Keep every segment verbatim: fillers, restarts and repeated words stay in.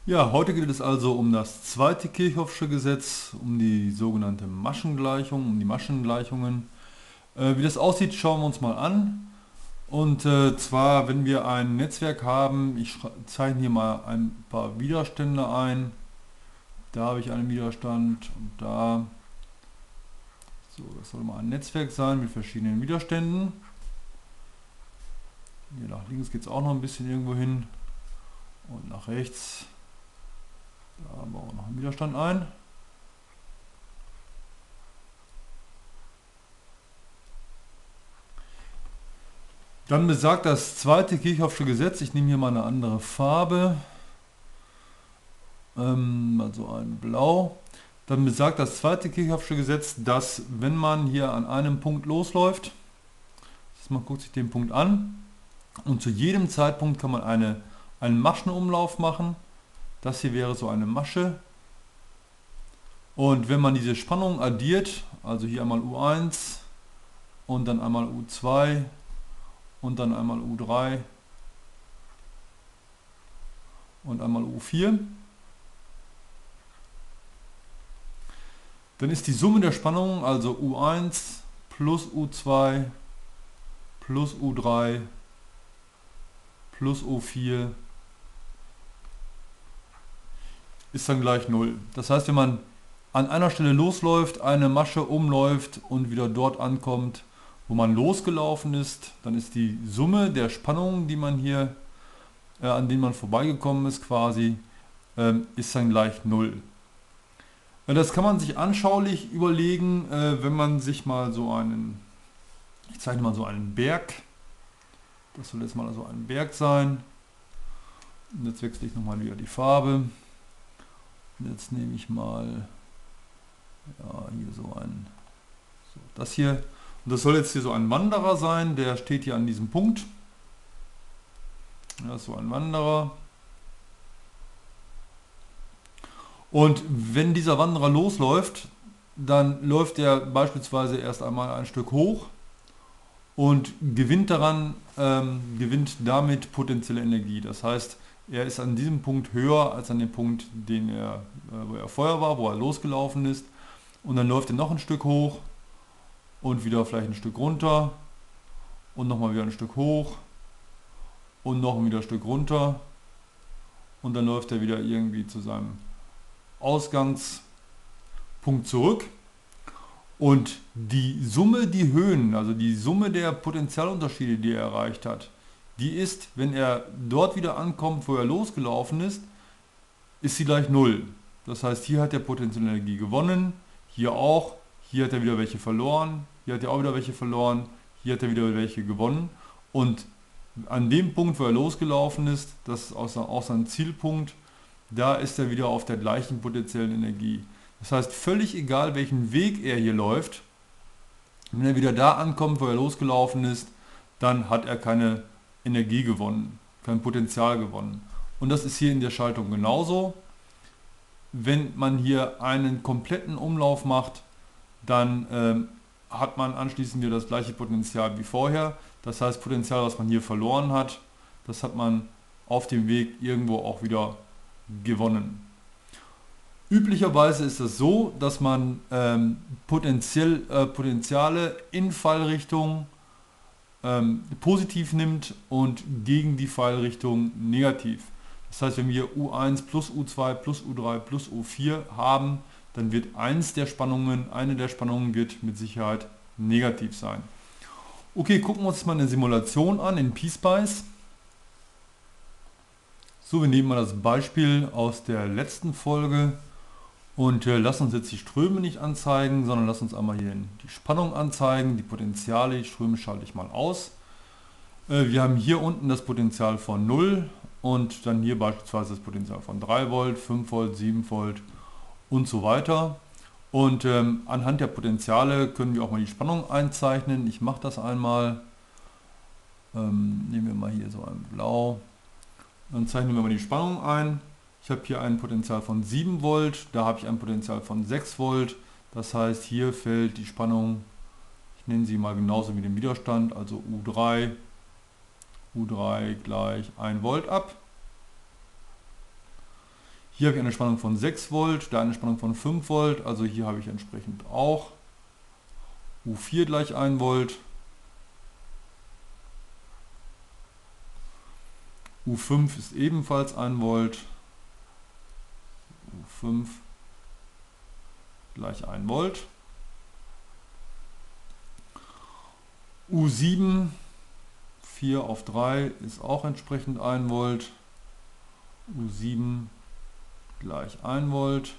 Ja, heute geht es also um das zweite Kirchhoffsche Gesetz, um die sogenannte Maschengleichung, um die Maschengleichungen. Äh, wie das aussieht, schauen wir uns mal an. Und äh, zwar, wenn wir ein Netzwerk haben, ich schra- zeichne hier mal ein paar Widerstände ein. Da habe ich einen Widerstand und da. So, das soll mal ein Netzwerk sein mit verschiedenen Widerständen. Hier nach links geht es auch noch ein bisschen irgendwo hin und nach rechts. Da bauen wir noch einen Widerstand ein. Dann besagt das zweite Kirchhoffsche Gesetz, ich nehme hier mal eine andere Farbe, ähm, also ein Blau. Dann besagt das zweite Kirchhoffsche Gesetz, dass wenn man hier an einem Punkt losläuft, man guckt sich den Punkt an und zu jedem Zeitpunkt kann man eine, einen Maschenumlauf machen. Das hier wäre so eine Masche. Und wenn man diese Spannung addiert, also hier einmal U eins und dann einmal U zwei und dann einmal U drei und einmal U vier, dann ist die Summe der Spannungen, also U eins plus U zwei plus U drei plus U vier, ist dann gleich null. Das heißt, wenn man an einer Stelle losläuft, eine Masche umläuft und wieder dort ankommt, wo man losgelaufen ist, dann ist die Summe der Spannungen, die man hier, äh, an denen man vorbeigekommen ist quasi, ähm, ist dann gleich null. Das kann man sich anschaulich überlegen, äh, wenn man sich mal so einen, ich zeichne mal so einen Berg, das soll jetzt mal so ein Berg sein. Und jetzt wechsle ich nochmal wieder die Farbe. Und jetzt nehme ich mal, ja, hier so ein, so das hier. Und das soll jetzt hier so ein Wanderer sein, der steht hier an diesem Punkt. Ja, so ein Wanderer. Und wenn dieser Wanderer losläuft, dann läuft er beispielsweise erst einmal ein Stück hoch und gewinnt daran, ähm, gewinnt damit potenzielle Energie. Das heißt, er ist an diesem Punkt höher als an dem Punkt, den er, äh, wo er vorher war, wo er losgelaufen ist. Und dann läuft er noch ein Stück hoch und wieder vielleicht ein Stück runter und nochmal wieder ein Stück hoch und noch wieder ein Stück runter und dann läuft er wieder irgendwie zu seinem Ausgangspunkt zurück. Und die Summe, die Höhen, also die Summe der Potentialunterschiede, die er erreicht hat, die ist, wenn er dort wieder ankommt, wo er losgelaufen ist, ist sie gleich null. Das heißt, hier hat er potenzielle Energie gewonnen, hier auch, hier hat er wieder welche verloren, hier hat er auch wieder welche verloren, hier hat er wieder welche gewonnen. Und an dem Punkt, wo er losgelaufen ist, das ist auch sein Zielpunkt, da ist er wieder auf der gleichen potenziellen Energie. Das heißt, völlig egal, welchen Weg er hier läuft, wenn er wieder da ankommt, wo er losgelaufen ist, dann hat er keine Energie gewonnen, kein Potenzial gewonnen. Und das ist hier in der Schaltung genauso. Wenn man hier einen kompletten Umlauf macht, dann ähm, hat man anschließend wieder das gleiche Potenzial wie vorher. Das heißt, Potenzial, was man hier verloren hat, das hat man auf dem Weg irgendwo auch wieder gewonnen. Üblicherweise ist es so, dass man ähm, potenziell, äh, Potenziale in Fallrichtung ähm, positiv nimmt und gegen die Fallrichtung negativ. Das heißt, wenn wir U eins plus U zwei plus U drei plus U vier haben, dann wird eins der Spannungen, eine der Spannungen wird mit Sicherheit negativ sein. Okay, gucken wir uns mal eine Simulation an in PSpice. So, wir nehmen mal das Beispiel aus der letzten Folge und äh, lassen uns jetzt die Ströme nicht anzeigen, sondern lassen uns einmal hier die Spannung anzeigen, die Potenziale, die Ströme schalte ich mal aus. Äh, wir haben hier unten das Potenzial von null und dann hier beispielsweise das Potenzial von drei Volt, fünf Volt, sieben Volt und so weiter. Und ähm, anhand der Potenziale können wir auch mal die Spannung einzeichnen. Ich mache das einmal. Ähm, nehmen wir mal hier so ein Blau. Dann zeichnen wir mal die Spannung ein. Ich habe hier ein Potential von sieben Volt, da habe ich ein Potential von sechs Volt. Das heißt, hier fällt die Spannung, ich nenne sie mal genauso wie den Widerstand, also U drei, U drei gleich ein Volt ab. Hier habe ich eine Spannung von sechs Volt, da eine Spannung von fünf Volt, also hier habe ich entsprechend auch U vier gleich ein Volt, U fünf ist ebenfalls ein Volt, U fünf gleich ein Volt, U sieben, vier auf drei ist auch entsprechend ein Volt, U sieben gleich ein Volt.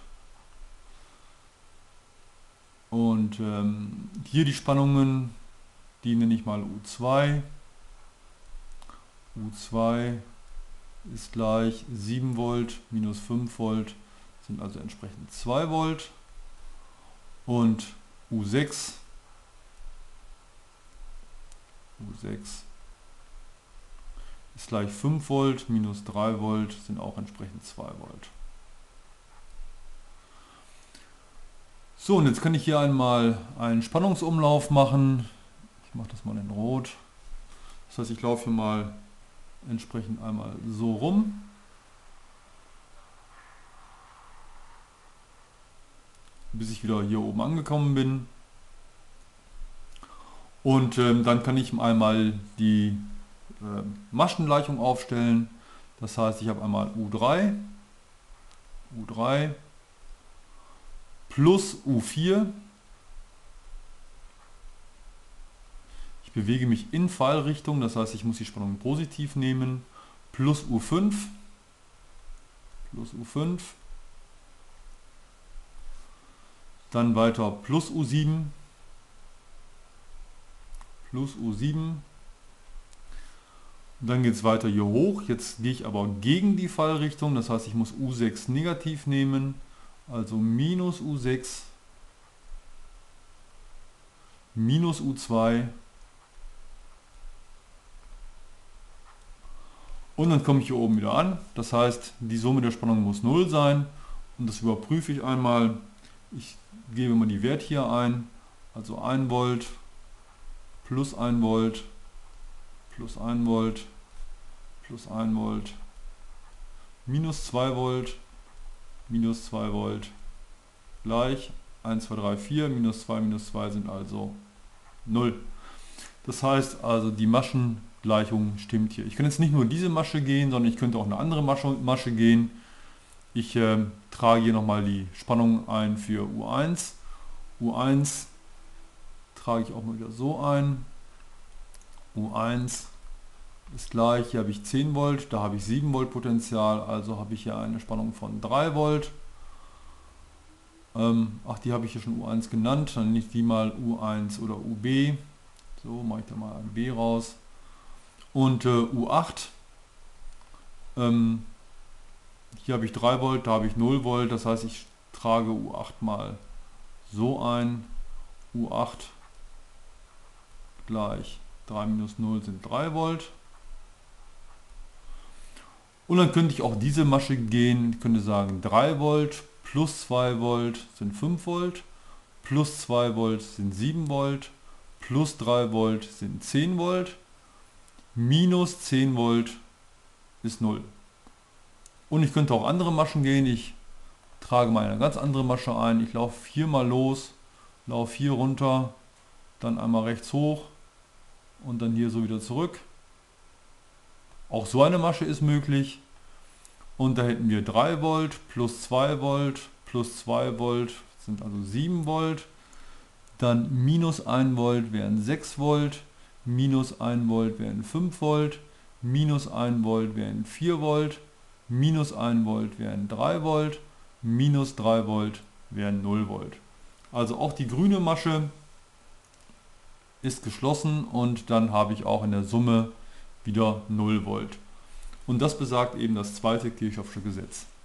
Und ähm, hier die Spannungen, die nenne ich mal U zwei. U zwei ist gleich sieben Volt minus fünf Volt, sind also entsprechend zwei Volt. Und U sechs, U sechs ist gleich fünf Volt minus drei Volt, sind auch entsprechend zwei Volt. So, und jetzt kann ich hier einmal einen Spannungsumlauf machen. Ich mache das mal in Rot. Das heißt, ich laufe hier mal entsprechend einmal so rum. Bis ich wieder hier oben angekommen bin. Und ähm, dann kann ich einmal die äh, Maschengleichung aufstellen. Das heißt, ich habe einmal U drei, U drei plus U vier. Ich bewege mich in Pfeilrichtung, das heißt, ich muss die Spannung positiv nehmen, plus U fünf, plus U fünf, dann weiter plus U sieben, plus U sieben, dann geht es weiter hier hoch. Jetzt gehe ich aber gegen die Fallrichtung, das heißt, ich muss U sechs negativ nehmen, also minus U sechs, minus U zwei, und dann komme ich hier oben wieder an. Das heißt, die Summe der Spannung muss null sein, und das überprüfe ich einmal. Ich gebe mal die Werte hier ein, also ein Volt, plus ein Volt, plus ein Volt, plus ein Volt, minus zwei Volt, minus zwei Volt, gleich eins, zwei, drei, vier, minus zwei, minus zwei sind also null. Das heißt also, die Maschengleichung stimmt hier. Ich kann jetzt nicht nur diese Masche gehen, sondern ich könnte auch eine andere Masche, Masche gehen. Ich äh, trage hier nochmal die Spannung ein für U eins. U eins trage ich auch mal wieder so ein. U eins ist gleich, hier habe ich zehn Volt, da habe ich sieben Volt Potential, also habe ich hier eine Spannung von drei Volt. Ähm, ach, die habe ich hier schon U eins genannt, dann nehme ich die mal U eins oder U B. So, mache ich da mal ein B raus. Und äh, U acht, ähm, hier habe ich drei Volt, da habe ich null Volt, das heißt, ich trage U acht mal so ein. U acht gleich drei minus null sind drei Volt. Und dann könnte ich auch diese Masche gehen, ich könnte sagen drei Volt plus zwei Volt sind fünf Volt, plus zwei Volt sind sieben Volt, plus drei Volt sind zehn Volt, minus zehn Volt ist null. Und ich könnte auch andere Maschen gehen, ich trage mal eine ganz andere Masche ein, ich laufe hier mal los, laufe hier runter, dann einmal rechts hoch und dann hier so wieder zurück. Auch so eine Masche ist möglich. Und da hätten wir drei Volt plus zwei Volt plus zwei Volt sind also sieben Volt. Dann minus ein Volt wären sechs Volt, minus ein Volt wären fünf Volt, minus ein Volt wären vier Volt, minus ein Volt wären drei Volt, minus drei Volt wären null Volt. Also auch die grüne Masche ist geschlossen und dann habe ich auch in der Summe wieder null Volt. Und das besagt eben das zweite Kirchhoffsche Gesetz.